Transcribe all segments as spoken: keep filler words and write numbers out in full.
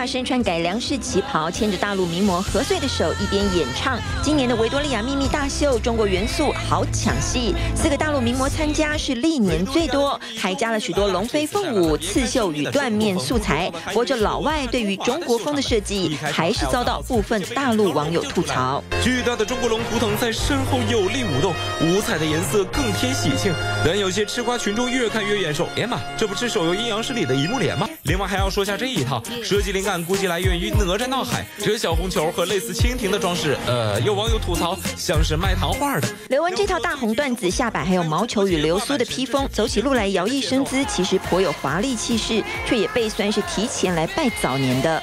亚身穿改良式旗袍，牵着大陆名模何穗的手，一边演唱今年的维多利亚秘密大秀，中国元素好抢戏，四个大陆名模参加是历年最多，还加了许多龙飞凤舞、刺绣与缎面素材。不过这老外对于中国风的设计，还是遭到部分大陆网友吐槽。 巨大的中国龙图腾在身后有力舞动，五彩的颜色更添喜庆，但有些吃瓜群众越看越眼熟。哎妈，这不是手游阴阳师里的一幕脸吗？另外还要说下这一套设计灵感估计来源于哪吒闹海，这小红球和类似蜻蜓的装饰，呃，有网友吐槽像是卖糖画的。 刘雯这套大红缎子下摆还有毛球与流苏的披风，走起路来摇曳生姿，其实颇有华丽气势，却也被算是提前来拜早年的。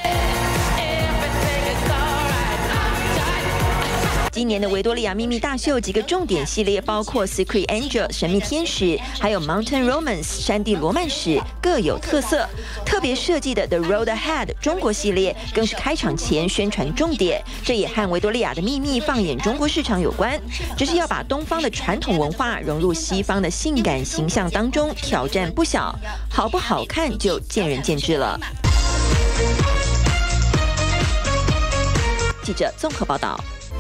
今年的维多利亚秘密大秀几个重点系列包括 Secret Angel 神秘天使，还有 Mountain Romance 山地罗曼史，各有特色。特别设计的 The Road Ahead 中国系列更是开场前宣传重点，这也和维多利亚的秘密放眼中国市场有关，只是要把东方的传统文化融入西方的性感形象当中，挑战不小，好不好看就见仁见智了。记者综合报道。